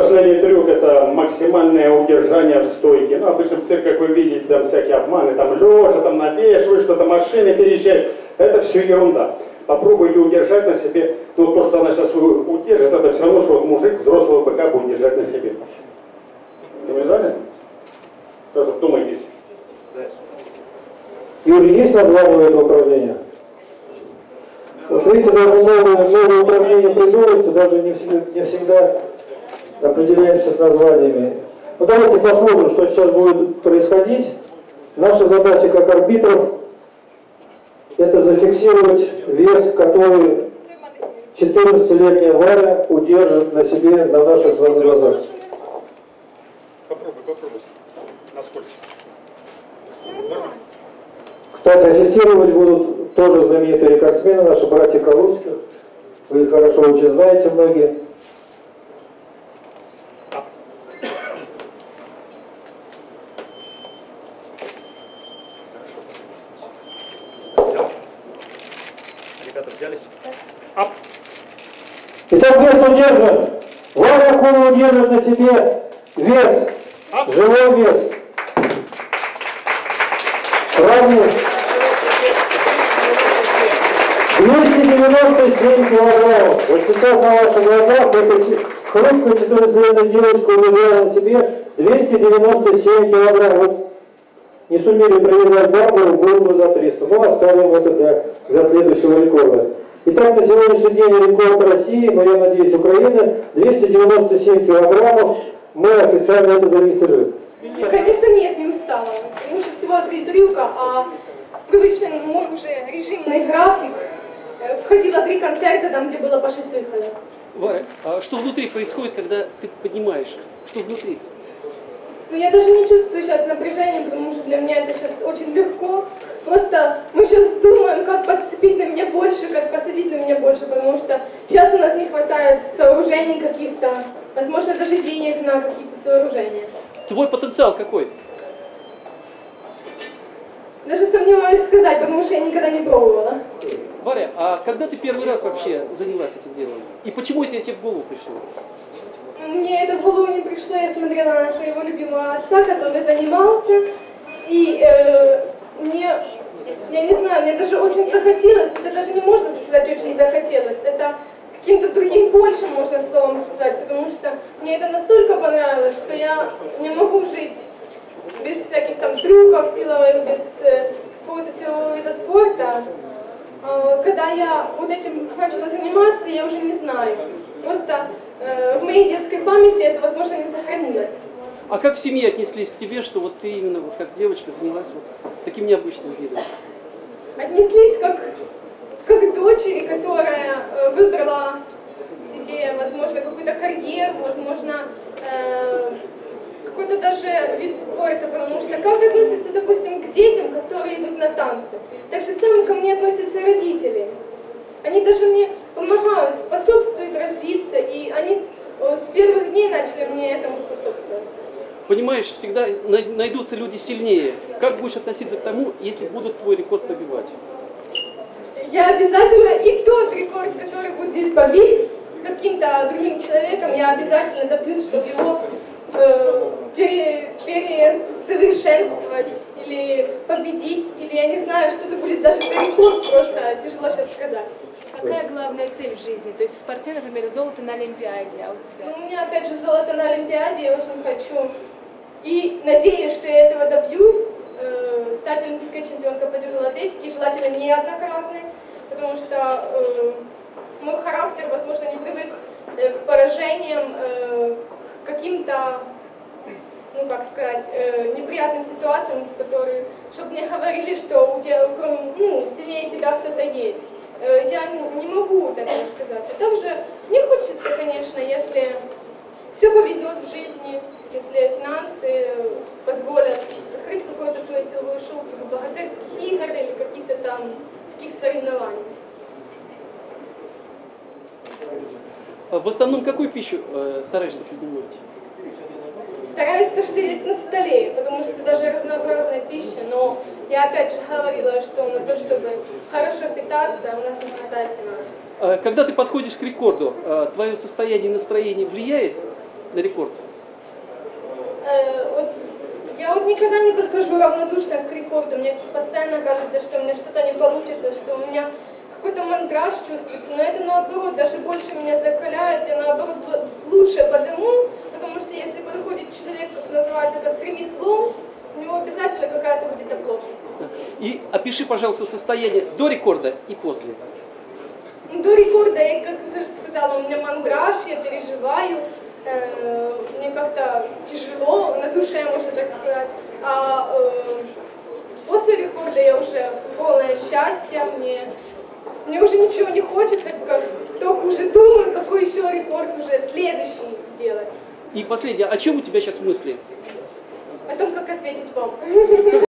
последний трюк — это максимальное удержание в стойке. Ну, обычно в цирках вы видите там всякие обманы, там лежа, там навешивают, что-то машины переезжают. Это все ерунда. Попробуйте удержать на себе. Ну, то, что она сейчас удержит, это все равно, что вот мужик взрослого быка будет держать на себе. Завязали? Сейчас вдумайтесь. Юрий, есть название у этого упражнения? Вот видите, даже новые упражнения придумываются, даже не всегда определяемся с названиями. Ну, давайте посмотрим, что сейчас будет происходить. Наша задача как арбитров — это зафиксировать вес, который 14-летняя Варя удержит на себе на наших глазах. Попробуй. Насколько? Кстати, ассистировать будут тоже знаменитые рекордсмены, наши братья Калужских. Вы их хорошо очень знаете многие. Ребята взялись? Итак, вес удержан. Варя Акула удержит на себе вес, живой вес. Равный 297 килограммов. Вот сейчас на ваших глазах эта хрупкая 14-летняя девочка удержала на себе 297 килограмм. Вот не сумели привязать бабу, было бы за 300. Ну, оставим это для следующего рекорда. Итак, на сегодняшний день рекорд России, но я надеюсь Украины, 297 килограммов. Мы официально это зарегистрировали. Конечно, нет, не устала. Потому что всего 3 трюка, а в привычный мой уже режимный график входило 3 концерта, там, где было по 6 выходов. Варя, а что внутри происходит, когда ты поднимаешь? Что внутри? Ну, я даже не чувствую сейчас напряжения, потому что для меня это сейчас очень легко. Просто мы сейчас думаем, как подцепить на меня больше, как посадить на меня больше, потому что сейчас у нас не хватает сооружений каких-то, возможно, даже денег на какие-то сооружения. Твой потенциал какой? Даже сомневаюсь сказать, потому что я никогда не пробовала. Варя, а когда ты первый раз вообще занялась этим делом? И почему это тебе в голову пришло? Мне это в голову не пришло, я смотрела на своего любимого отца, который занимался, и я не знаю, мне даже очень захотелось, это даже не можно сказать очень захотелось, это каким-то другим большим можно словом сказать, потому что мне это настолько понравилось, что я не могу жить без всяких там трюков силовых, без какого-то силового вида спорта. Когда я вот этим начала заниматься, я уже не знаю. Просто в моей детской памяти это, возможно, не сохранилось. А как в семье отнеслись к тебе, что вот ты именно вот как девочка занялась вот таким необычным видом? Отнеслись как к дочери, которая выбрала себе, возможно, какую-то карьеру, возможно, какой-то даже вид спорта, потому что как относятся, допустим, к детям, которые идут на танцы, так же самое ко мне относятся родители. Они даже мне помогают, способствуют развиться, и они с первых дней начали мне этому способствовать. Понимаешь, всегда найдутся люди сильнее. Как будешь относиться к тому, если будут твой рекорд побивать? Я обязательно и тот рекорд, который будет побит каким-то другим человеком, я обязательно добьюсь, чтобы его пересовершенствовать или победить, или я не знаю, что это будет даже за рекорд, просто тяжело сейчас сказать. Какая главная цель в жизни? То есть в спорте, например, золото на Олимпиаде, а у тебя? Ну, у меня опять же золото на Олимпиаде, я очень хочу. И надеюсь, что я этого добьюсь, стать олимпийской чемпионкой по тяжелой атлетике, желательно неоднократной, потому что мой характер, возможно, не привык к поражениям, к каким-то, ну как сказать, неприятным ситуациям, в которые, чтобы мне говорили, что у тебя, сильнее тебя кто-то есть. Я не могу такого сказать. А также мне хочется, конечно, если все повезет в жизни, если финансы позволят открыть какое-то свое силовое шоу, типа богатырских игр или каких-то там таких соревнований. В основном какую пищу стараешься принимать? Стараюсь то, что есть на столе, потому что даже разнообразная пища, но я опять же говорила, что на то, чтобы хорошо питаться, у нас не хватает финансов. Когда ты подходишь к рекорду, твое состояние и настроение влияет на рекорд? Я вот никогда не подхожу равнодушно к рекорду. Мне постоянно кажется, что у меня что-то не получится, что у меня какой-то мандраж чувствуется. Но это наоборот даже больше меня закаляет, я наоборот лучше подыму, потому что если подходит человек, как называть это, с ремеслом, у него обязательно какая-то будет оплошность. И опиши, пожалуйста, состояние до рекорда и после. До рекорда, я, как уже сказала, у меня мандраж, я переживаю, мне как-то тяжело на душе, можно так сказать. А после рекорда я уже полное счастье, мне уже ничего не хочется, как только уже думаю, какой еще рекорд уже следующий сделать. И последнее, о чем у тебя сейчас мысли? О том, как ответить вам.